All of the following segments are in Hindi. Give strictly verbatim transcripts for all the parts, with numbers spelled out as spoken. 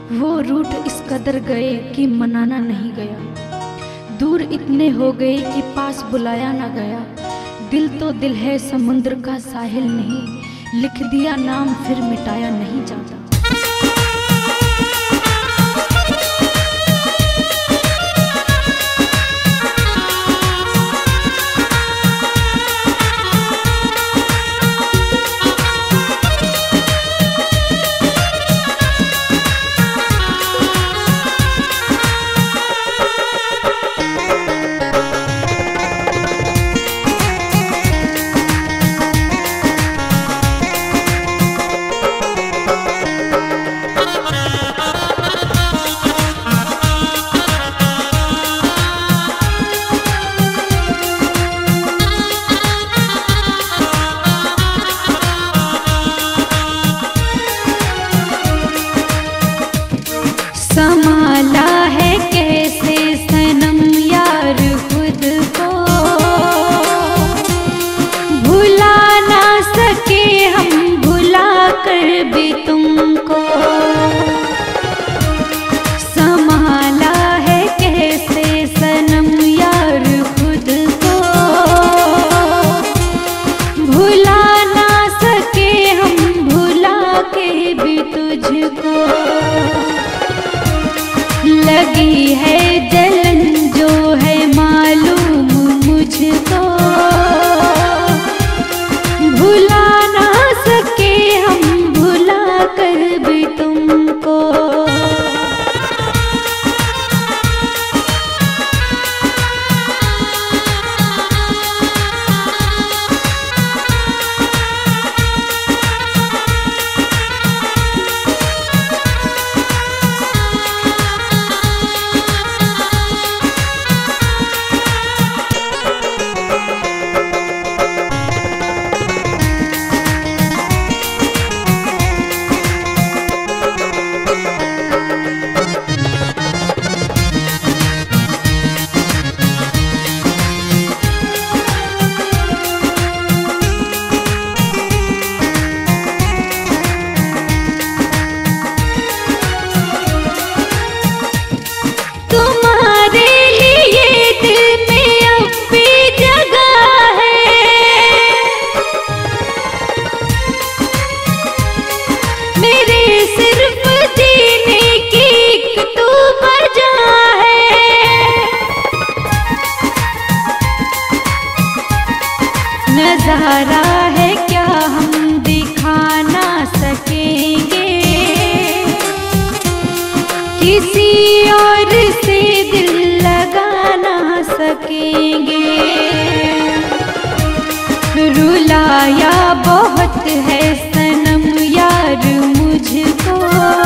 वो रूठ इस कदर गए कि मनाना नहीं गया, दूर इतने हो गए कि पास बुलाया ना गया। दिल तो दिल है समुद्र का साहिल नहीं, लिख दिया नाम फिर मिटाया नहीं जाता। संभाला है कैसे सनम यार खुद को, भुला ना सके हम भुला कर भी तुमको। संभाला है कैसे सनम यार खुद को, भुला ना सके हम भुला के भी तुझको। लगी है जलन जो है मालूम मुझको, भुला ना सके हम भुला कर भी तुमको। नजारा है क्या हम दिखा ना सकेंगे, किसी और से दिल लगा ना सकेंगे। रुलाया बहुत है सनम यार मुझको,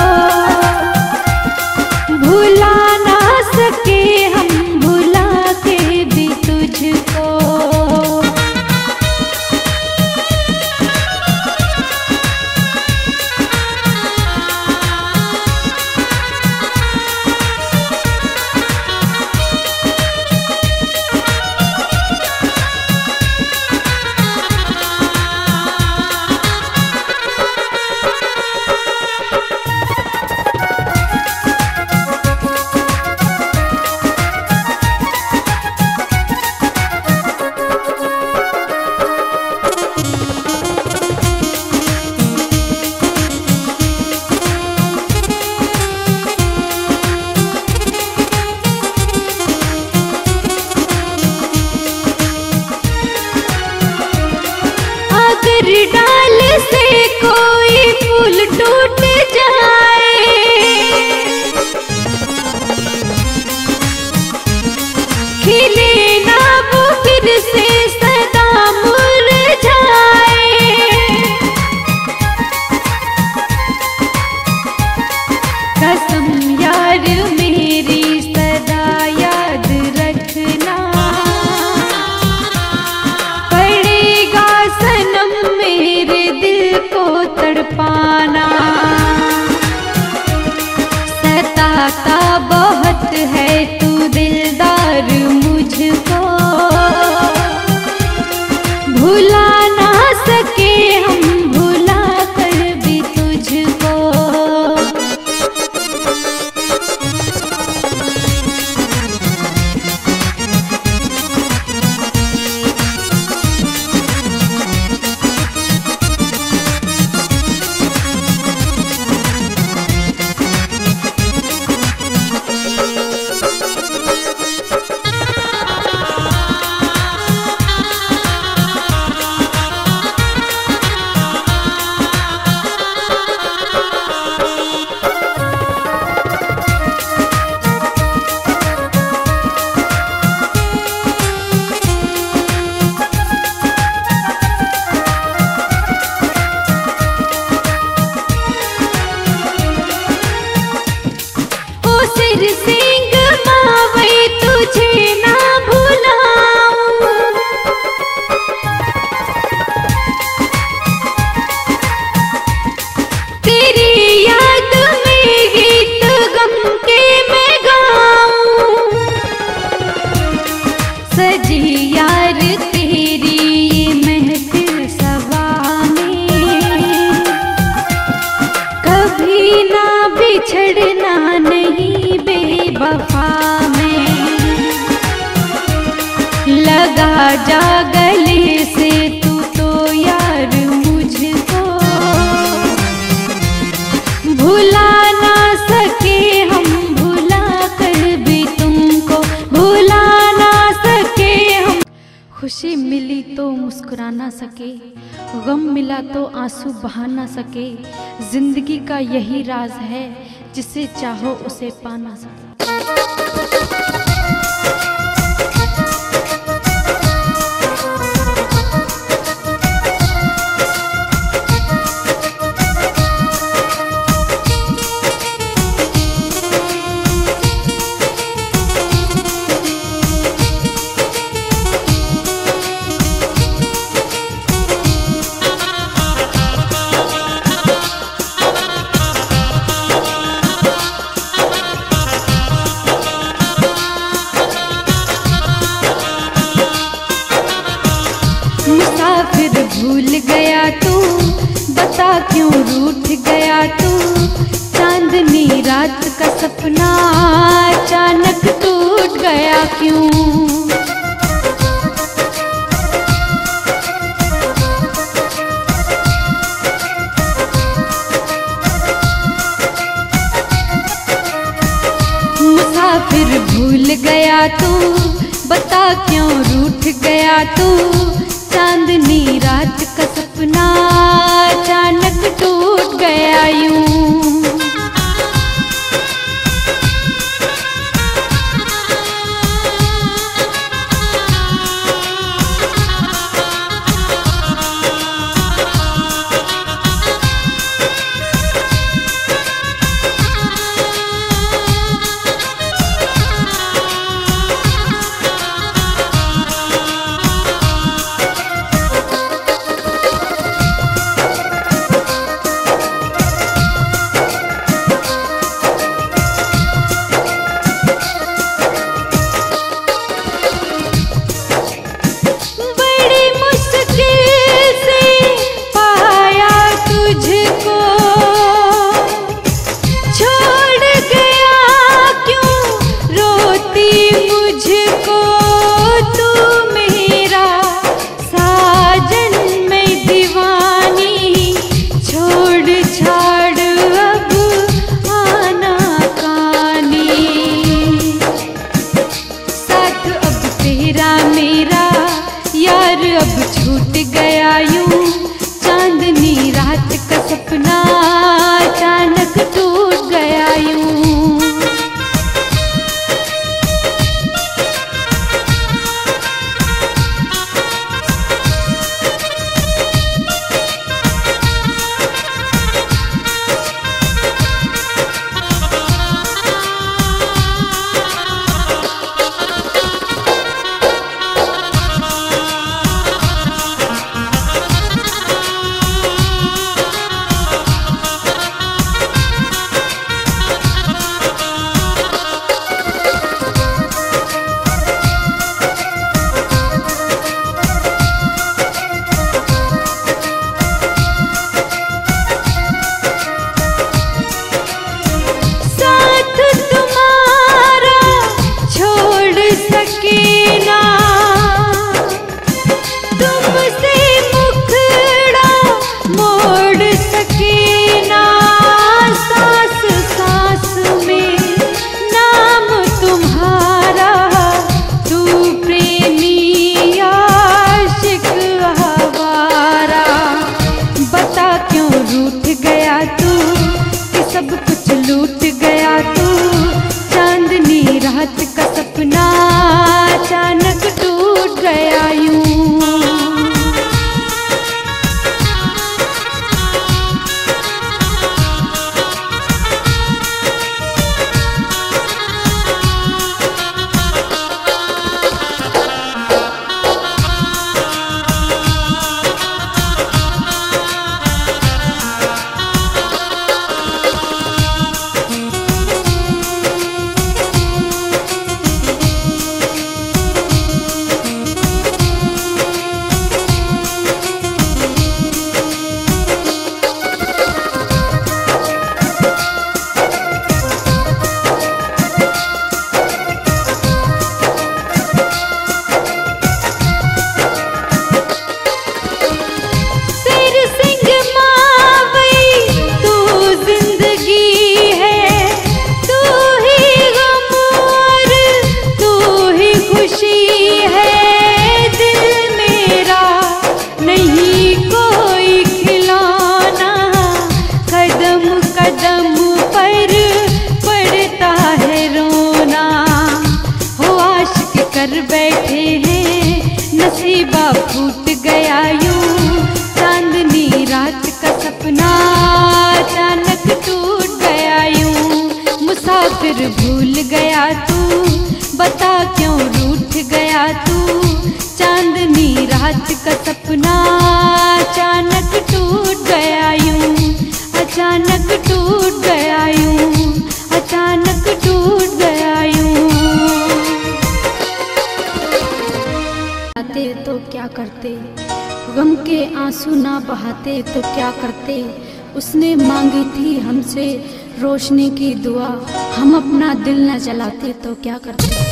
भुला ना सके हम भुला के भी तुझको। डाल से कोई फूल टूट जाए, खिले ना वो फिर से सदा मुरझाए। कसम यार मेरी सदा याद रखना, पड़ेगा सनम मेरे दिल को तड़पाना। सताता बहुत है तू दिलदार मुझको, भुला ना सके हम भुला कर भी तुझको। सिर सिंह मावे तुझे ना भुलाऊं। तेरी याद में गीत गम के मैं गाऊं। सजी यार तेरी ये महफिल सबा में, कभी ना बिछड़ना नहीं बेवफा में। लगा जा गले से तू तो यार मुझको, भुला ना सके हम भुला कर भी तुमको, भुला ना सके हम। खुशी मिली तो मुस्कुरा ना सके, गम मिला तो आंसू बहा ना सके। जिंदगी का यही राज है, जिसे चाहो उसे पा ना सके। मुसाफिर भूल गया तू, बता क्यों रूठ गया तू। चांदनी रात का सपना अचानक टूट गया क्यों। मुसाफिर भूल गया तू, बता क्यों रूठ गया तू। चांदनी रात का सपना अचानक टूट गया यूं। फिर भूल गया तू, बता क्यों रूठ गया तू। चांदनी रात का सपना अचानक टूट गया यूं, अचानक टूट गया यूं, अचानक टूट गया यूं। आते तो क्या करते, गम के आंसू ना बहाते तो क्या करते। उसने मांगी थी हमसे रोशनी की दुआ, हम अपना दिल न जलाते तो क्या करते।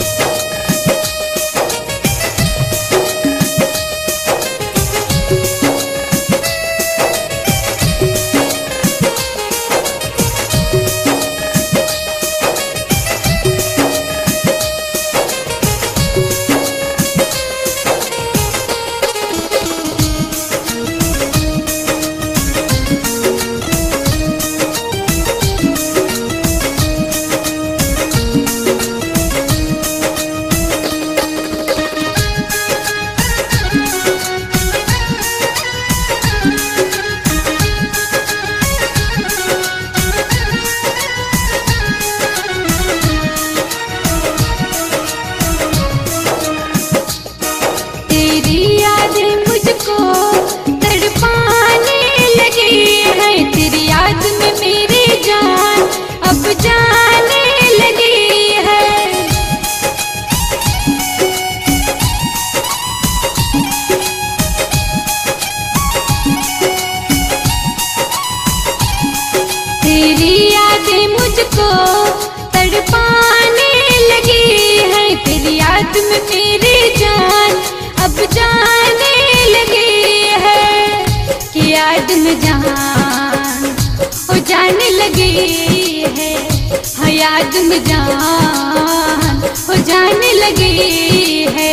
तेरी यादें मुझको तड़पाने लगी है, तेरी याद में मेरी जान अब जाने लगी है। कि याद में जान वो जाने लगी है, हाँ याद में जान वो जाने लगी है।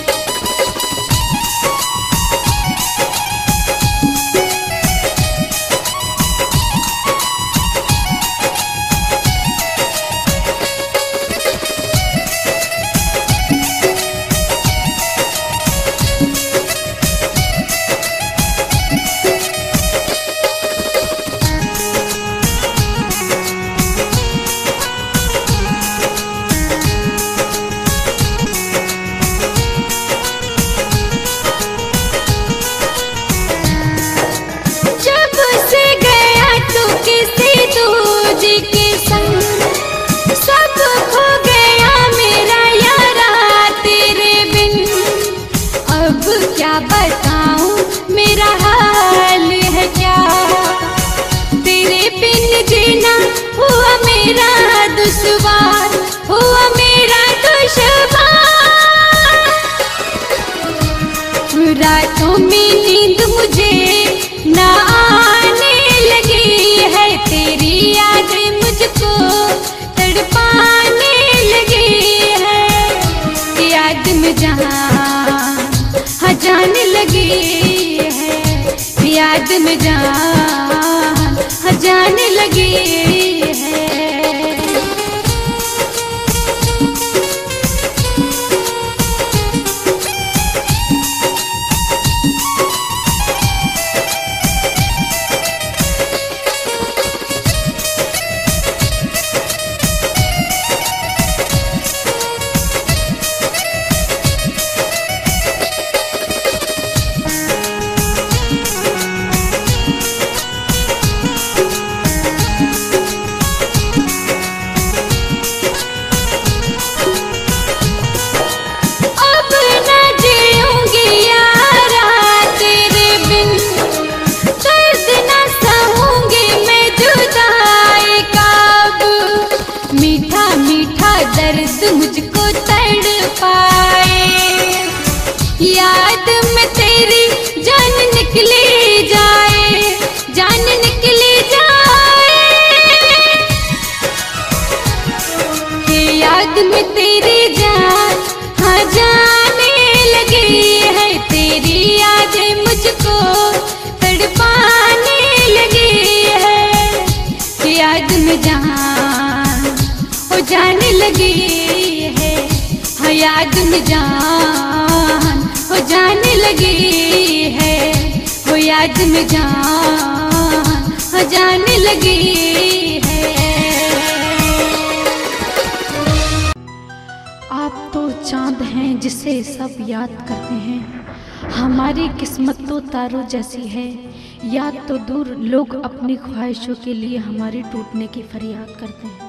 क्या बताऊं मेरा हाल है क्या, तेरे बिन जीना हुआ मेरा दुश्वार, हुआ मेरा दुश्वार। रातों में नींद मुझे ना आने लगी है, तेरी यादें मुझको तड़पाने लगी है। याद में जहाँ जाने लगी है, याद में जान जाने लगी है। दर्द मुझको तड़पाए, याद में तेरी जान निकली जाए, जान निकली जाए। कि याद में तेरी जान हाँ जाने लगी है, तेरी यादें मुझको तड़पाने लगी है। कि याद में जान वो जाने लगी है, हाँ याद में जान वो जाने लगी है, वो याद में जान वो जाने लगी है। जिसे सब याद करते हैं। हमारी किस्मत तो तारों जैसी है, याद तो दूर, लोग अपनी ख्वाहिशों के लिए हमारे टूटने की फरियाद करते हैं।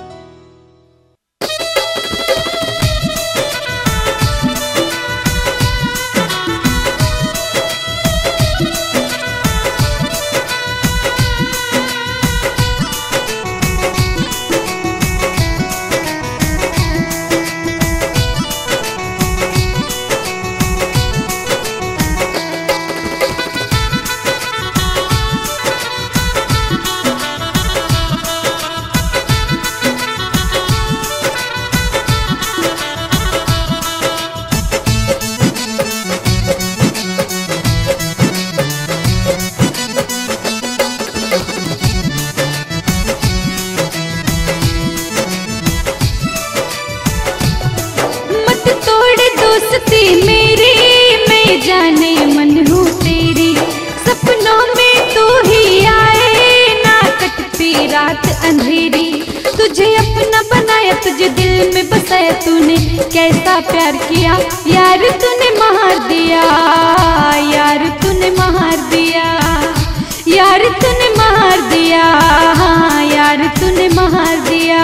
मेरी मैं जाने मन हूँ तेरी, सपनों में तू ही आए ना कटती रात अंधेरी। तुझे अपना बनाया, तुझे दिल में बसाया, तूने कैसा प्यार किया यार, तूने मार दिया यार, तूने मार दिया यार, तूने मार दिया यार, तूने मार दिया।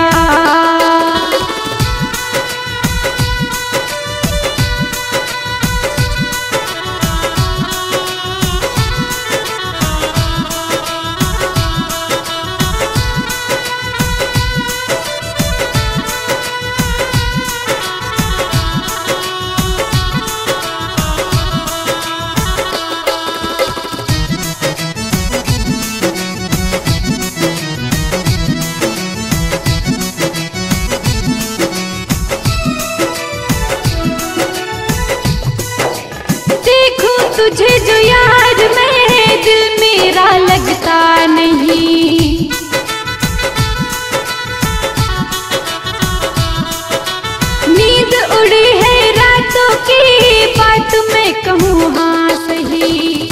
तुझे जो यार मैं दिल मेरा लगता नहीं, नींद उड़ी है रातों की, बात मैं कहूँ हाँ सही।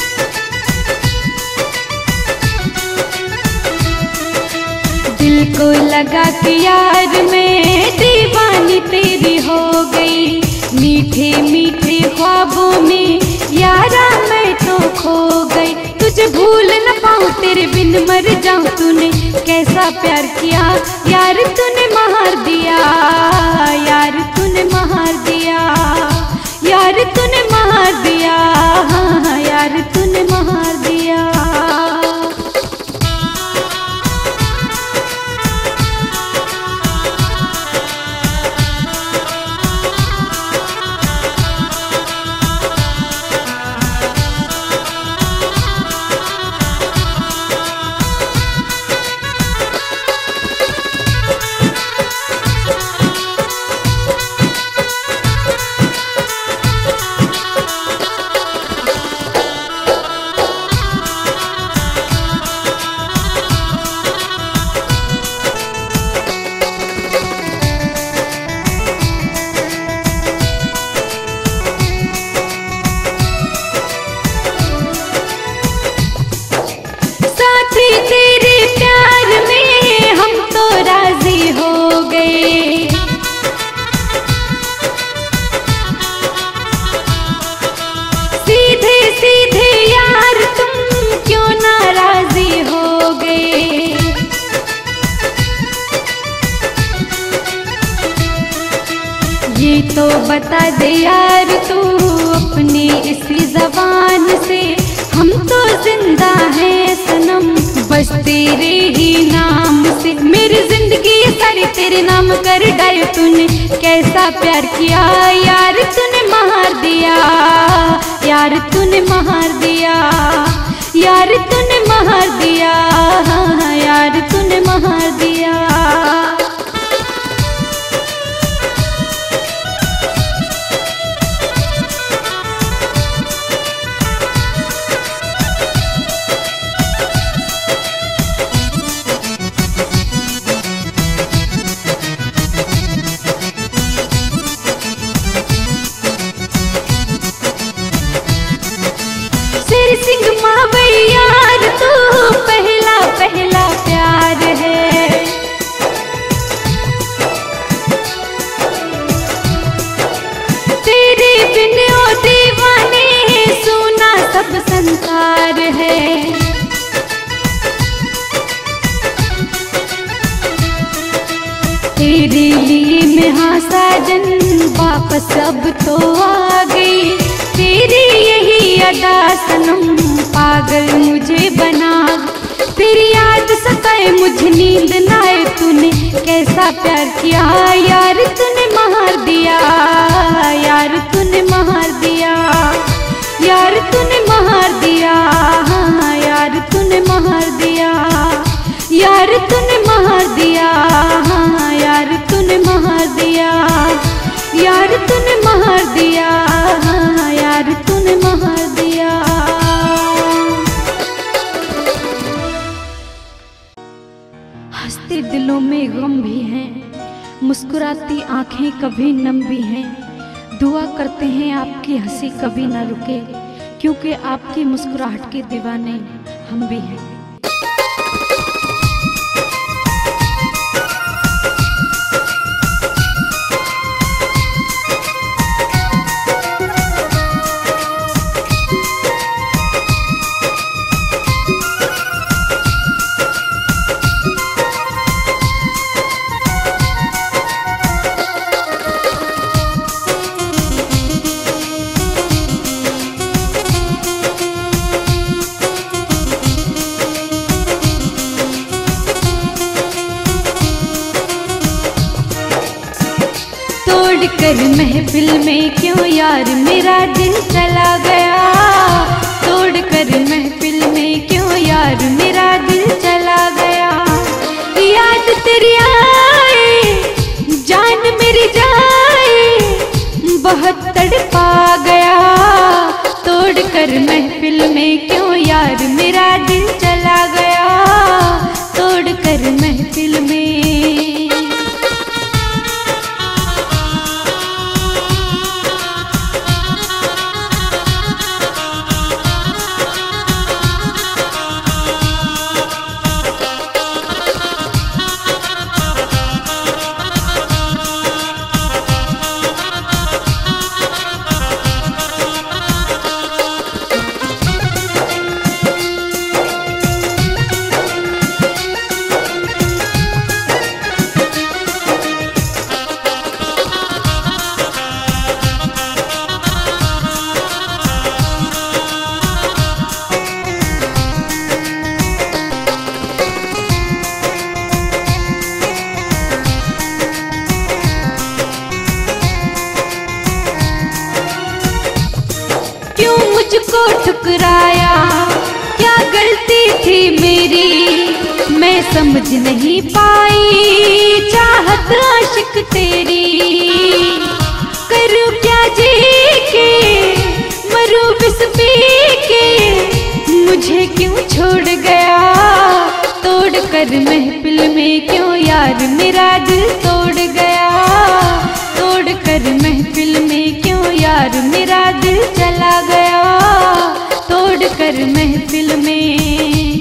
दिल को लगा कि यार मैं दीवानी तेरी हो गई, मीठे मीठे ख्वाबों में यारा मैं तो खो गई। तुझे भूल न पाऊँ, तेरे बिन मर जाऊँ, तूने कैसा प्यार किया यार, तूने मार दिया यार, तूने मार दिया यार, तूने मार दिया यार, तूने मार दिया। तेरे प्यार में हम तो राजी हो गए, सीधे सीधे यार तुम क्यों नाराजी हो गए। ये तो बता दे यार तू अपनी इसी जबान से, हम तो जिंदा हैं सनम बस तेरे ही नाम से। मेरी जिंदगी सारी तेरे नाम कर डाली, तूने कैसा प्यार किया यार, तूने मार दिया यार, तूने मार दिया यार, तूने मार दिया यार, तूने मार दिया। सिंह मावैयार तू सब संसार है। तेरे लिए मैं हाँ साजन वापस अब तो आ गई। तेरी यही अदा सनम पागल मुझे बना। तेरी याद सताए मुझे नींद ना आए। तूने कैसा प्यार किया यार, तूने मार दिया यार, तूने मार दिया यार, तूने मार दिया हाँ यार, तूने मार दिया यार, तूने मार दिया हाँ यार, तूने मार दिया यार, तूने मार दिया हाँ यार, तूने मार दिया। हंसते दिलों में गम भी हैं, मुस्कुराती आंखें कभी नम भी हैं। दुआ करते हैं आपकी हंसी कभी ना रुके, क्योंकि आपकी मुस्कुराहट के दीवाने हम भी हैं। कर महफिल में क्यों यार मेरा दिल चला गया। तोड़ कर महफिल में क्यों यार मेरा दिल चला गया। याद तेरी आए जान मेरी जाए बहुत तड़पा गया। तोड़ कर महफिल में क्यों यार मेरा दिल चला गया। तोड़ कर महफिल में मुझको ठुकराया, क्या गलती थी मेरी मैं समझ नहीं पाई। चाहत आशिक तेरी करूं क्या जी के मरूं बिस पी के मुझे क्यों छोड़ गया। तोड़ कर महफिल में क्यों यार मेरा दिल तोड़ गया। तोड़ कर महफिल में क्यों यार मेरा दिल चला गया। तोड़ कर महफिल में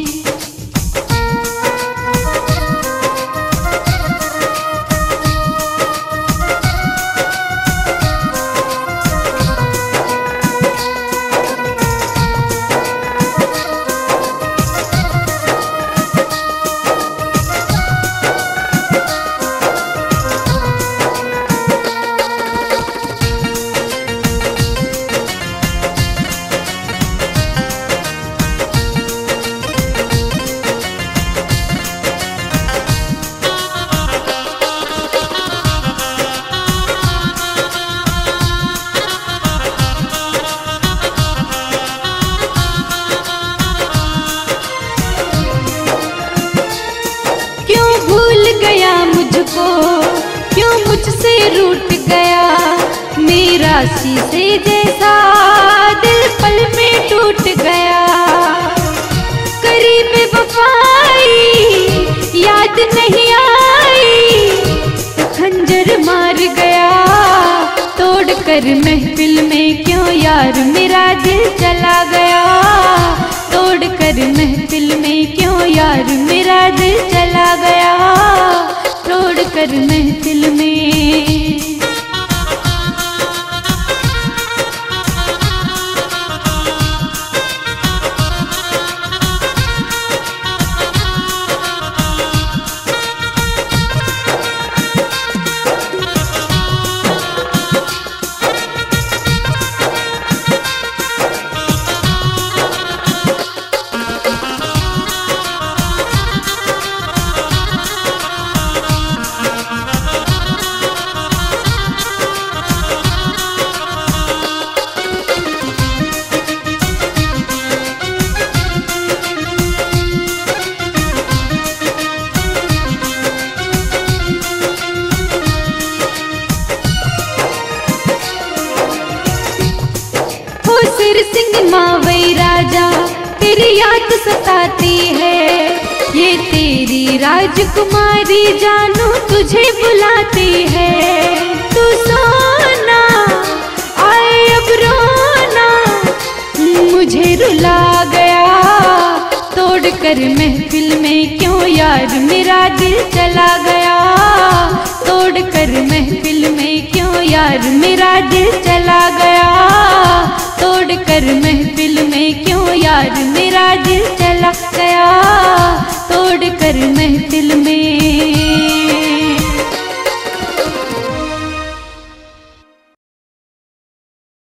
मुझको क्यों मुझसे रूठ गया। मेरा शीशे जैसा दिल पल में टूट गया। करीब वफाई याद नहीं आई तो खंजर मार गया। तोड़ कर महफिल में क्यों यार मेरा दिल चला गया। तोड़ कर महफिल में क्यों यार मेरा दिल चला गया। तोड़ कर महफिल में सताती है। ये तेरी राजकुमारी जानू तुझे बुलाती है। तू सोना आए अब रोना, मुझे रुला गया तोड़ कर महफिल में, क्यों यार मेरा दिल चला गया तोड़ कर महफिल में, क्यों यार मेरा दिल चला गया तोड़ कर महफिल में, क्यों यार मेरा दिल चला गया तोड़ कर महफिल में।